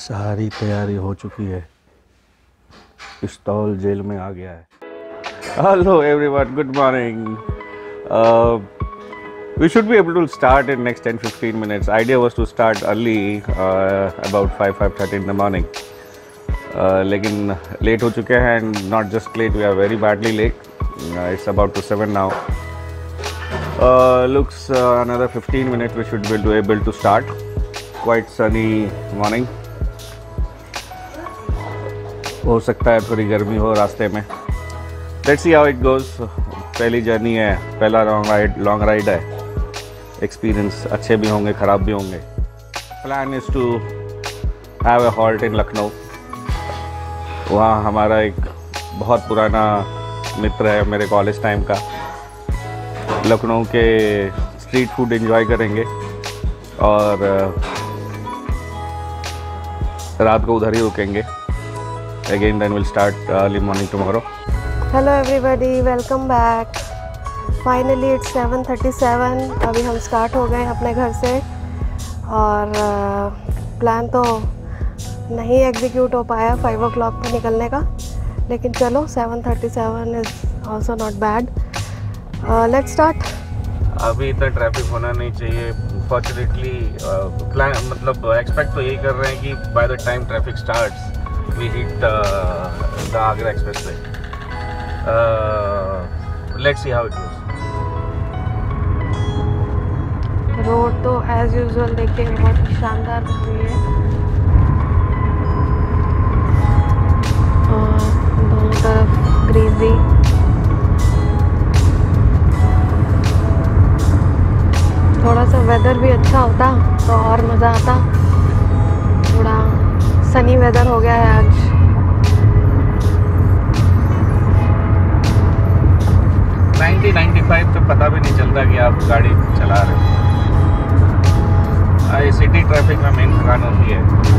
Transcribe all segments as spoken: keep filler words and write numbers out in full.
सारी तैयारी हो चुकी है। पिस्तौल जेल में आ गया है। Hello everyone, good morning. Uh, we should be able to start in next ten to fifteen minutes. Idea was to start early, uh, about five five thirty in the morning. Uh, लेकिन late हो चुके हैं, and not just late, we are very badly late. Uh, it's about to seven now. Uh, looks uh, another fifteen minutes we should be able to start. Quite sunny morning. हो सकता है थोड़ी गर्मी हो रास्ते में। Let's see how it goes. पहली journey है, पहला लॉन्ग राइड लॉन्ग राइड है। एक्सपीरियंस अच्छे भी होंगे, ख़राब भी होंगे। Plan is to have a halt in Lucknow. वहाँ हमारा एक बहुत पुराना मित्र है मेरे कॉलेज टाइम का। लखनऊ के स्ट्रीट फूड एंजॉय करेंगे और रात को उधर ही रुकेंगे। Again, then we'll start early morning tomorrow. Hello everybody, welcome back. Finally it's seven thirty-seven. अभी हम स्टार्ट हो गए अपने घर से और प्लान तो नहीं एग्जीक्यूट हो पाया फाइव ओ क्लॉक पर निकलने का, लेकिन चलो seven thirty seven is also not bad. Let's start. अभी इतना ट्रैफिक होना नहीं चाहिए। फॉर्चुनेटली प्लान मतलब एक्सपेक्ट तो यही कर रहे हैं कि by the time traffic starts we hit uh, the Agra Expressway. Uh, let's see how it goes. Road तो एज यूजुअल देखने में बहुत ही शानदार बन रही है और दोनों तरफ ग्रीनरी। थोड़ा सा वेदर भी अच्छा होता तो और मज़ा आता। थोड़ा सनी वेदर हो गया है आज। नाइंटी नाइंटी फाइव तो पता भी नहीं चलता कि आप गाड़ी चला रहे हो। सिटी ट्रैफिक में मेन थकान होती है।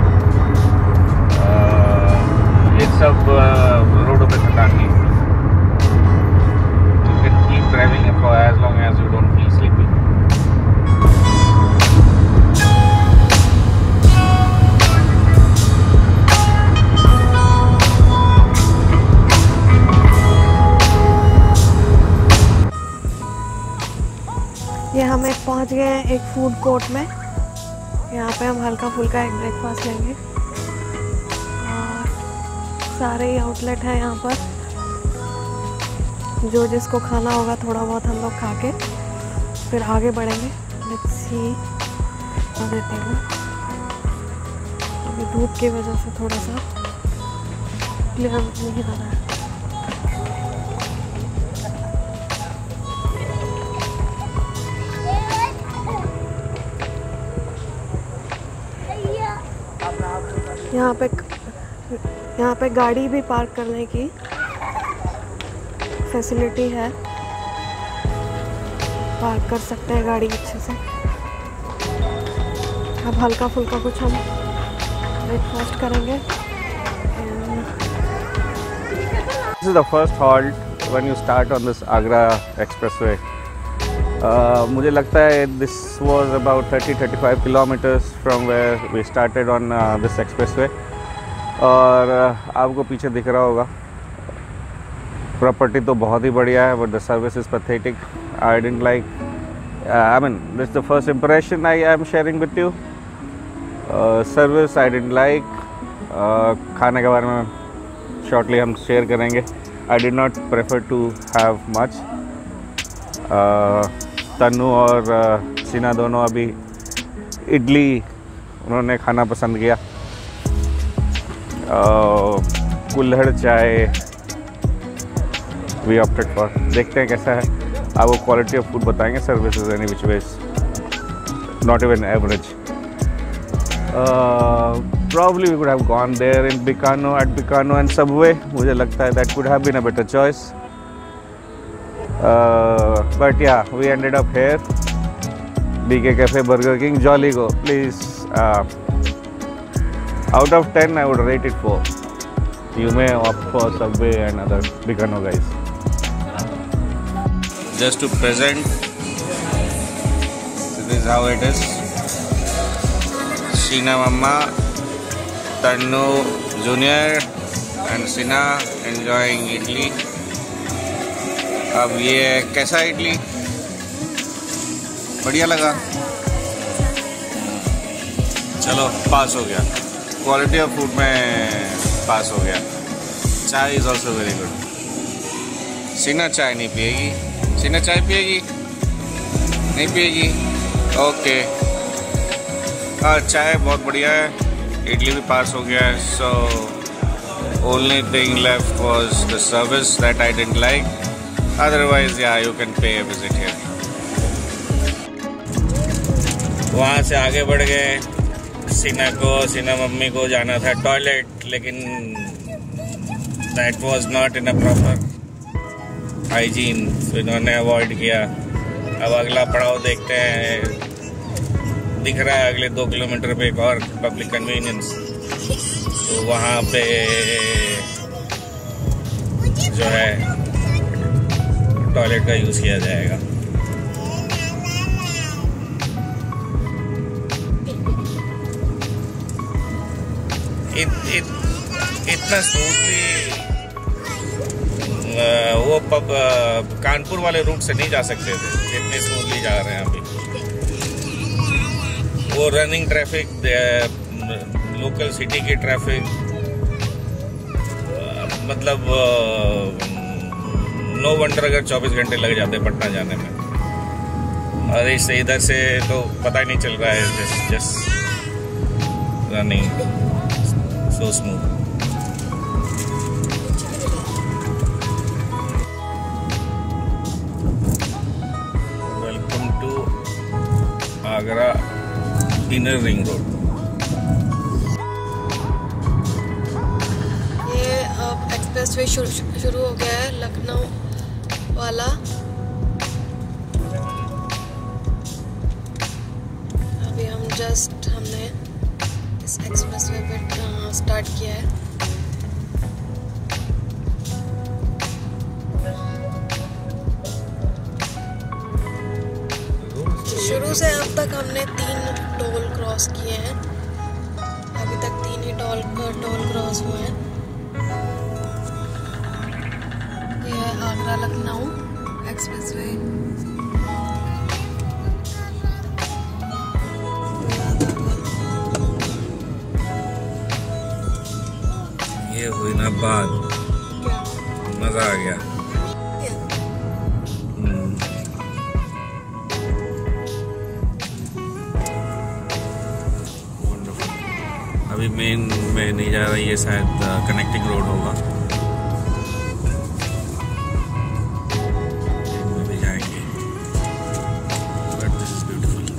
ये सब रोडों पे थकान नहीं। You can keep driving for as long as you don't feel sleepy. ये हम एक पहुंच गए हैं एक फूड कोर्ट में। यहाँ पे हम हल्का फुल्का एक ब्रेकफास्ट लेंगे और सारे ही आउटलेट हैं यहाँ पर। जो जिसको खाना होगा थोड़ा बहुत हम लोग खा के फिर आगे बढ़ेंगे। लेट्स सी देते हैं। अभी धूप की वजह से थोड़ा सा क्लियर नहीं आ रहा है। यहाँ पे यहाँ पे गाड़ी भी पार्क करने की फैसिलिटी है। पार्क कर सकते हैं गाड़ी अच्छे से। अब हल्का फुल्का कुछ हम ब्रेकफास्ट करेंगे। This is the first halt when you start on this Agra Expressway. Uh, मुझे लगता है this was about thirty to thirty-five kilometers from where we started on uh, this expressway. और uh, आपको पीछे दिख रहा होगा प्रॉपर्टी तो बहुत ही बढ़िया है, but the service is pathetic. I didn't like. Uh, I mean, this is the first impression I am sharing with you. Uh, service I didn't like. Uh, खाने के बारे में shortly हम शेयर करेंगे. I did not prefer to have much. Uh, Tannu और सीना दोनों अभी इडली उन्होंने खाना पसंद किया। कुल्हड़ चाय वी ऑप्टेड फॉर। देखते हैं कैसा है। आपको क्वालिटी ऑफ फूड बताएंगे। Services any which ways not even average. Probably we could have gone there in Bikano at Bikano and Subway. मुझे लगता है that could have been a better choice. Uh, but yeah, we ended up here. B K Cafe, Burger King, Jolly Go. Please, uh, out of ten, I would rate it four. You may opt for Subway and other Bicano guys. Just to present, this is how it is. Sheena Mama Tanu Junior and Sina enjoying idli. अब ये कैसा इडली? बढ़िया लगा? चलो पास हो गया, quality of food में पास हो गया। चाय इज़ ऑल्सो वेरी गुड। सीना चाय नहीं पिएगी? सीना चाय पिएगी? नहीं पिएगी? ओके। हाँ, चाय बहुत बढ़िया है, इडली भी पास हो गया है। So only thing left was the service that I didn't like, otherwise या you can pay a visit here. वहाँ से आगे बढ़ गए। सीना को सीना मम्मी को जाना था टॉयलेट, लेकिन that was not in a proper hygiene, तो इन्होंने अवॉइड किया। अब अगला पड़ाव देखते हैं। दिख रहा है अगले दो किलोमीटर पे एक और पब्लिक कन्वीनियंस, तो वहाँ पे जो है टॉयलेट का यूज़ किया जाएगा। इत, इत, इतना स्मूथली वो पब कानपुर वाले रूट से नहीं जा सकते थे जितने स्मूथली जा रहे हैं अभी। वो रनिंग ट्रैफिक, लोकल सिटी की ट्रैफिक, मतलब नो वंडर अगर चौबीस घंटे लग जाते पटना जाने में, और इससे इधर से तो पता ही नहीं चल रहा है। Just just running so smooth. Welcome to Agra Inner Ring Road. ये अब एक्सप्रेस वे शुरू शुरू हो गया है, लखनऊ वाला। अभी हम जस्ट हमने इस एक्सप्रेस वे पे स्टार्ट किया है। शुरू से अब तक हमने तीन टोल क्रॉस किए हैं। अभी तक तीन ही टोल टोल क्रॉस हुए हैं। ये है आगरा लखनऊ एक्सप्रेस वे। ये हुई ना बात, मजा आ गया। अभी मेन में नहीं जा रहा, ये शायद कनेक्टिंग रोड होगा, में भी जाएंगे। But this is beautiful.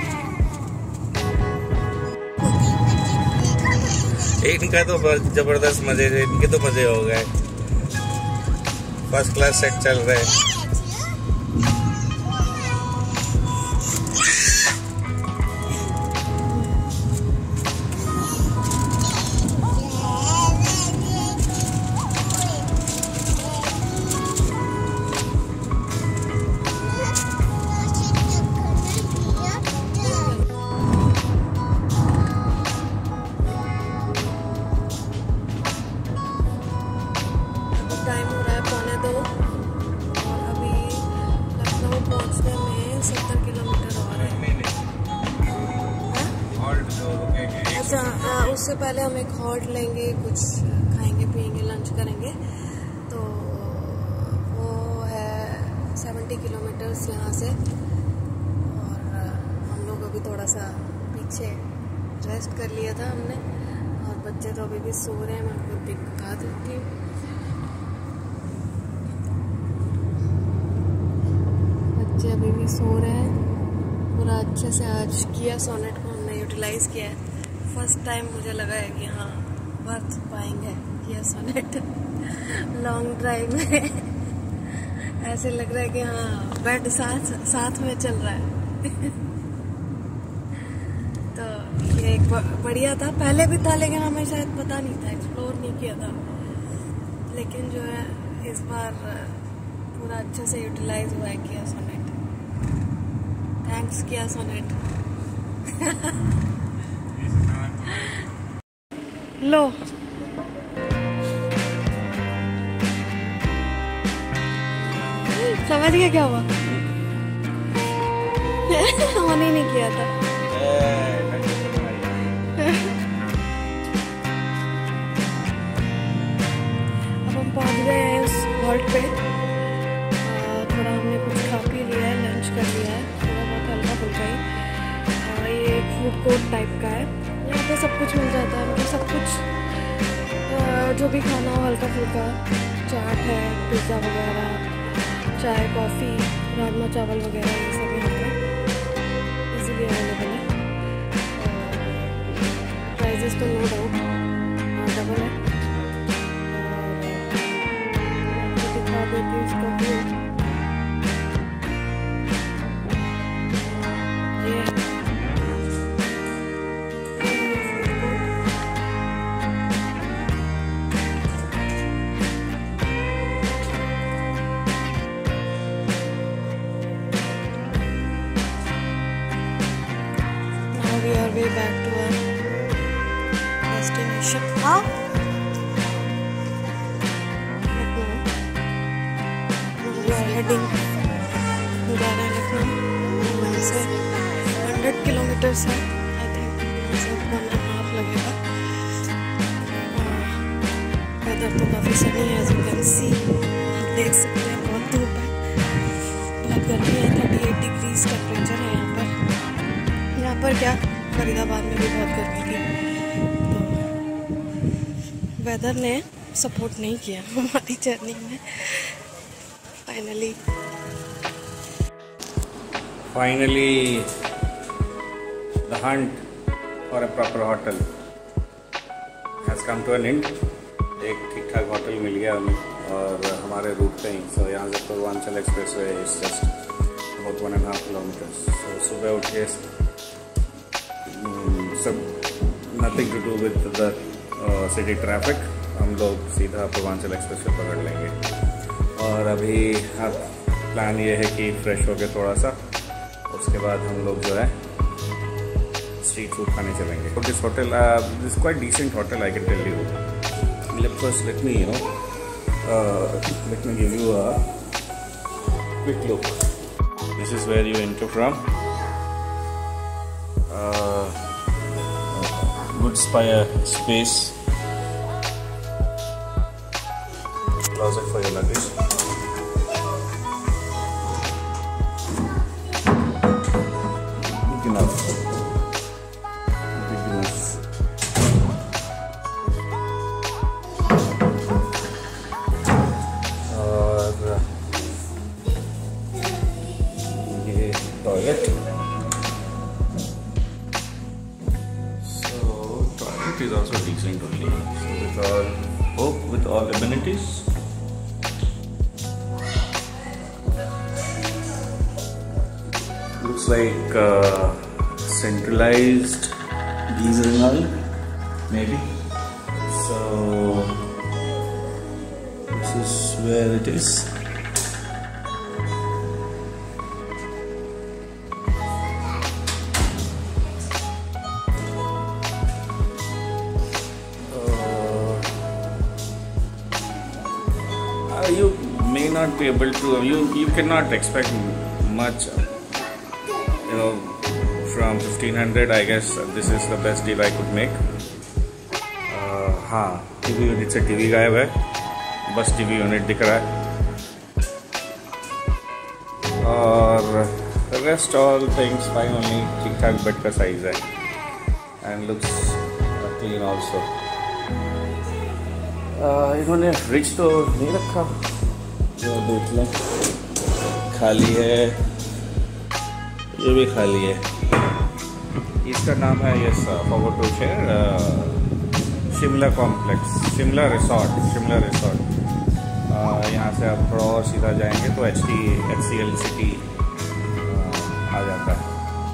इनका तो जबरदस्त मजे, इनके तो मजे हो गए। फर्स्ट क्लास सेट चल रहे हैं। टाइम हो रहा है पौने दो, और अभी लखनऊ पहुंचने में सत्तर किलोमीटर और है। अच्छा, आ, उससे पहले हम एक हॉल्ट लेंगे, कुछ खाएंगे पिएंगे, लंच करेंगे। तो वो है सत्तर किलोमीटर्स यहाँ से, और हम लोग अभी थोड़ा सा पीछे रेस्ट कर लिया था हमने, और बच्चे तो अभी भी सो रहे हैं। मैं उनको दिखा देती हूँ। बच्चे अभी भी सो रहे हैं। पूरा अच्छे से आज किया सोनेट को हमने यूटिलाइज किया है। फर्स्ट टाइम मुझे लगा है कि हाँ वर्थ पाएंगे किया सोनेट लॉन्ग ड्राइव में। ऐसे लग रहा है कि हाँ बेड साथ साथ में चल रहा है। तो ये एक बढ़िया था, पहले भी था लेकिन हमें शायद पता नहीं था, एक्सप्लोर नहीं किया था। लेकिन जो है इस बार पूरा अच्छे से यूटिलाइज हुआ है Kia Sonet. Thanks Kia Sonet. लो समझ गया क्या हुआ? ऑन ही नहीं किया था। अब हम पहुंच गए हैं उस हॉल्ट पे। थोड़ा हमने कुछ खा पी लिया है, लंच कर लिया है, थोड़ा बहुत हल्का फुल्का ही। ये एक फूड कोर्ट टाइप का है, यहाँ पे सब कुछ मिल जाता है, मतलब सब कुछ जो भी खाना हो हल्का फुल्का। चाट है, पिज़्ज़ा वगैरह, चाय, कॉफ़ी, राजमा चावल वगैरह, ये सब यहाँ पर इजीली अवेलेबल है। प्राइजेस तो नो डाउट डबल है। दिखा देती हूँ इसका व्यू। ये we are way back to our destination. Huh? We are heading to Lखनऊ. यहाँ से हंड्रेड किलोमीटर्स है, आई थिंक यहाँ से वन एंड हाफ लगेगा। वेदर तो काफ़ी सनी है, एज यू कैन सी, आप देख सकते हैं। बहुत धूप है, बहुत गर्मी है, थर्टी एट डिग्रीज टेम्परेचर है यहाँ पर। यहाँ पर क्या, फरीदाबाद में भी बहुत गर्मी थी, तो वेदर ने सपोर्ट नहीं किया हमारी जर्नी में। Finally finally the hunt for a proper hotel has come to an end. एक ठीक ठाक होटल मिल गया हमें और हमारे रूट पे ही। सो यहाँ से Purvanchal express way is just about one and half kilometres. So सुबह उठ के सब nothing to do with the city traffic, हम लोग सीधा पूर्वांचल एक्सप्रेस वे पकड़ लेंगे। और अभी अब प्लान ये है कि फ्रेश होके थोड़ा सा, उसके बाद हम लोग जो है स्ट्रीट फूड खाने चलेंगे। This hotel this quite decent hotel, I can tell you. Let first let me you know let me give you a quick look. This is where you enter from. Good spire space, closet for your luggage. Big enough. Big enough. और ये toilet. Is also decent only. So with all hope, with all amenities. Looks like uh, centralized diesel and all, maybe. So this is where it is. You may not be able to, you you cannot expect much, you know, from fifteen hundred. I guess this is the best deal I could make. uh, हाँ, TV unit से TV गायब है, बस TV unit दिख रहा है और rest all things fine only. ठीक ठाक बेड का साइज है एंड लुक्स क्लीन ऑल्सो। इन्होंने फ्रिज तो नहीं रखा, जो देख लें खाली है, ये भी खाली है। इसका नाम है yes forward to share Shimla complex, Shimla resort, Shimla resort. यहाँ से आप थोड़ा और सीधा जाएंगे तो H T H C L city आ जाता है।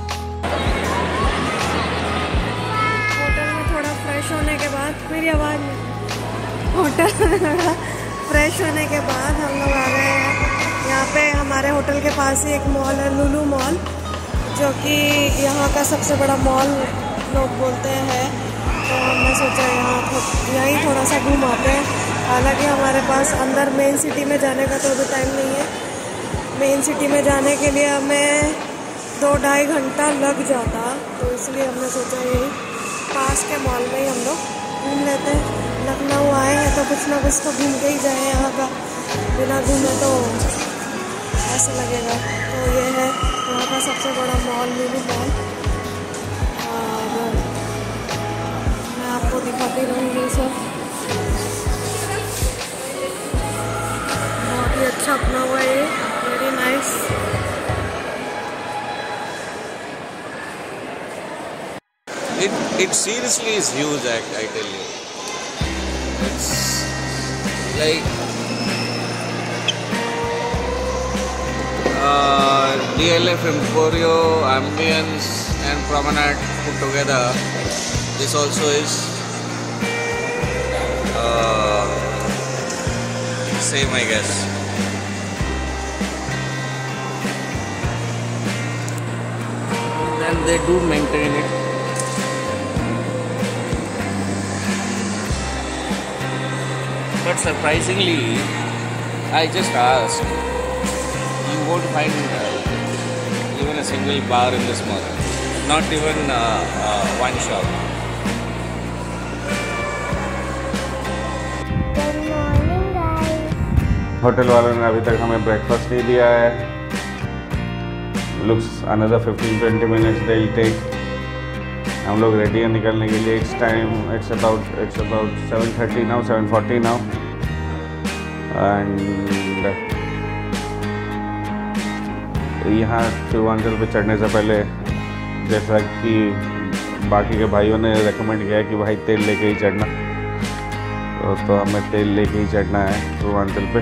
होटल में थोड़ा फ्रेश होने के बाद, मेरी आवाज़ में होटल में थोड़ा फ्रेश होने के बाद हम लोग आ गए हैं यहाँ पे। हमारे होटल के पास ही एक मॉल है, लुलु मॉल, जो कि यहाँ का सबसे बड़ा मॉल लोग बोलते हैं। तो हमने सोचा यहाँ यहीं थोड़ा सा घूम आते हैं। हालांकि हमारे पास अंदर मेन सिटी में जाने का तो अभी टाइम नहीं है। मेन सिटी में जाने के लिए हमें दो ढाई घंटा लग जाता, तो इसलिए हमने सोचा यही पास के मॉल में ही हम लोग घूम लेते हैं। लखनऊ आए हैं तो कुछ ना कुछ तो घूम के ही जाए, यहाँ का बिना घूमे तो ऐसा लगेगा। तो ये है यहाँ का सबसे बड़ा मॉल, लुलु मॉल। और मैं आपको दिखाती रहूँगी सब। बहुत ही अच्छा अपना हुआ है, very nice. It it seriously is huge. I, I tell you, it's like uh, D L F, Emporio, Ambience, and Promenade put together. This also is uh, same, I guess. And they do maintain it. But surprisingly, I just asked, you won't find uh, even a single bar in this mall. Not even uh, uh, one shop. Good morning, guys. Hotel वालों ने अभी तक हमें breakfast नहीं दिया है। Looks another fifteen to twenty minutes they'll take. हम लोग रेडी हैं निकलने के लिए। It's time it's about it's about seven thirty now, seven forty now. And यहाँ पूर्वांचल पे चढ़ने से पहले, जैसा कि बाकी के भाइयों ने रेकमेंड किया है कि भाई तेल लेके ही चढ़ना, तो, तो हमें तेल लेके ही चढ़ना है पूर्वांचल पे।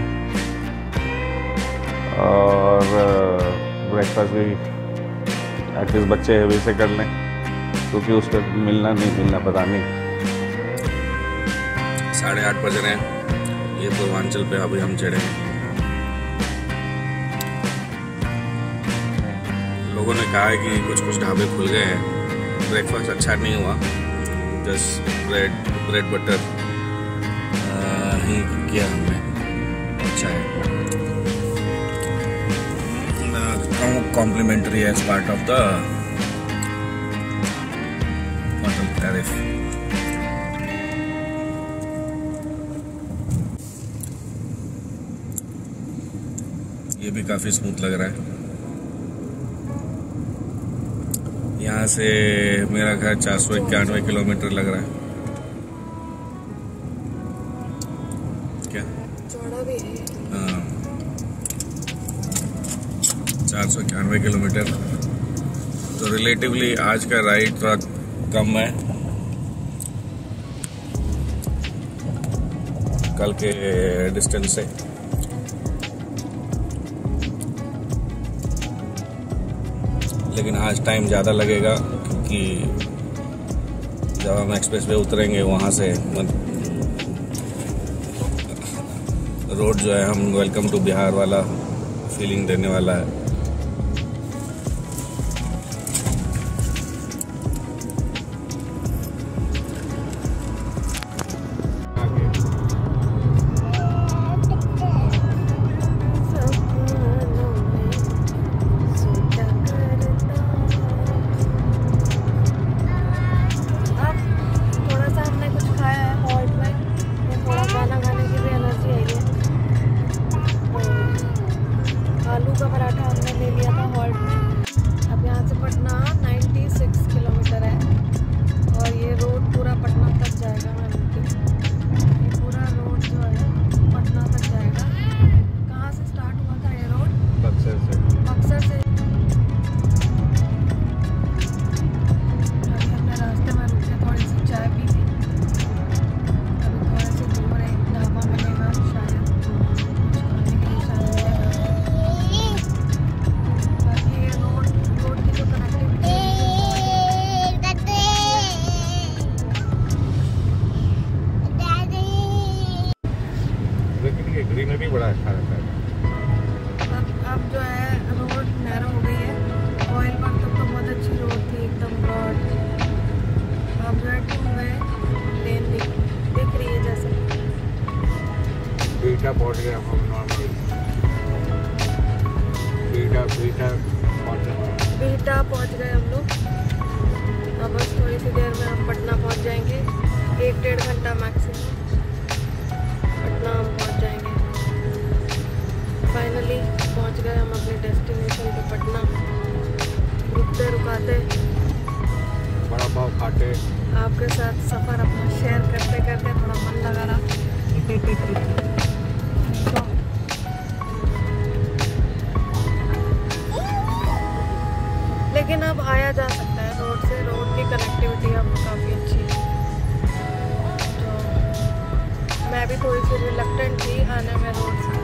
और ब्रेकफास्ट भी एटलीस्ट बच्चे हैवी से कर लें, क्योंकि उसका मिलना नहीं मिलना पता नहीं। साढ़े आठ बज रहे हैं, ये पूर्वांचल पे अभी हम चढ़े हैं। लोगों ने कहा है कि कुछ कुछ ढाबे खुल गए हैं। ब्रेकफास्ट अच्छा नहीं हुआ, जस्ट ब्रेड ब्रेड बटर ही किया हमने। अच्छा है, complimentary as part of the तारीफ। ये भी काफी स्मूथ लग रहा है। यहाँ से मेरा घर चार सौ इक्यानवे किलोमीटर लग रहा है। क्या चौड़ा भी है? हाँ, चार सौ इक्यानवे किलोमीटर। तो रिलेटिवली आज का राइड थोड़ा कम है कल के डिस्टेंस से। लेकिन आज टाइम ज़्यादा लगेगा, क्योंकि जब हम एक्सप्रेस वे उतरेंगे वहाँ से रोड जो है हम वेलकम टू बिहार वाला फीलिंग देने वाला है। का पराठा हमने ले लिया था हॉल्ट में। अब यहाँ से पटना छियानवे किलोमीटर है और ये रोड पूरा पटना तक जाएगा। मैं बोलती ये पूरा रोड जो है पटना तक जाएगा। कहाँ से स्टार्ट हुआ था ये रोड? बक्सर से। बक्सर से। अभी हमने रास्ते में रुक के थोड़ी सी चाय पी थी। अभी थोड़े से दूर एक ढाबा मिलेगा शायद, कुछ खाने के लिए शायद मिलेगा। बाकी ये रोड रोड की जो कनेक्टिविटी ग्रीनरी बड़ा अच्छा रहता है। अब अब जो है रोड नैरो हो गई है। ऑयल पर तक तो बहुत अच्छी रोड थी, एकदम ब्रॉड। अब जो है टू वे लेन दिख दिख रही बीटा पहुंच गए हम नॉर्मल बीटा बीटा पहुंच गए बीटा पहुंच गए हम लोग। अब बस थोड़ी सी देर में हम पटना पहुंच जाएंगे, एक डेढ़ घंटा मैक्सिमम पटना हम पहुंच जाएंगे। फाइनली पहुंच गए हम अपने डेस्टिनेशन पे पटना। रुकते रुकाते बड़ा पाव खाते आपके साथ सफ़र अपना शेयर करते करते थोड़ा मन लगा रहा। तो लेकिन अब आया जा सकता है रोड से, रोड की कनेक्टिविटी अब काफ़ी अच्छी है। तो मैं भी थोड़ी सी रिलक्टेंट थी आने में रोड से,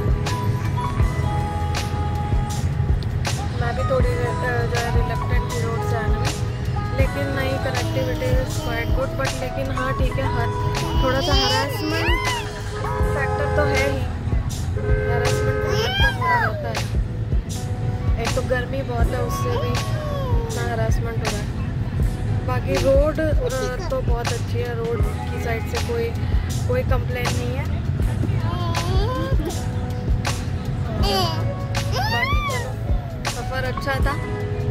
मैं भी थोड़ी जो है रिलक्टेंट थी रोड से आने में, लेकिन नई connectivity is quite good. But लेकिन हाँ ठीक है, हर थोड़ा सा हरासमेंट फैक्टर तो है ही, हरासमेंट फैक्टर तो थोड़ा होता है। एक तो गर्मी बहुत है, उससे भी इतना हरासमेंट हो रहा है। बाकी रोड तो बहुत अच्छी है, रोड की साइड से कोई कोई कंप्लेन नहीं है। बाकी चलो सफ़र अच्छा था।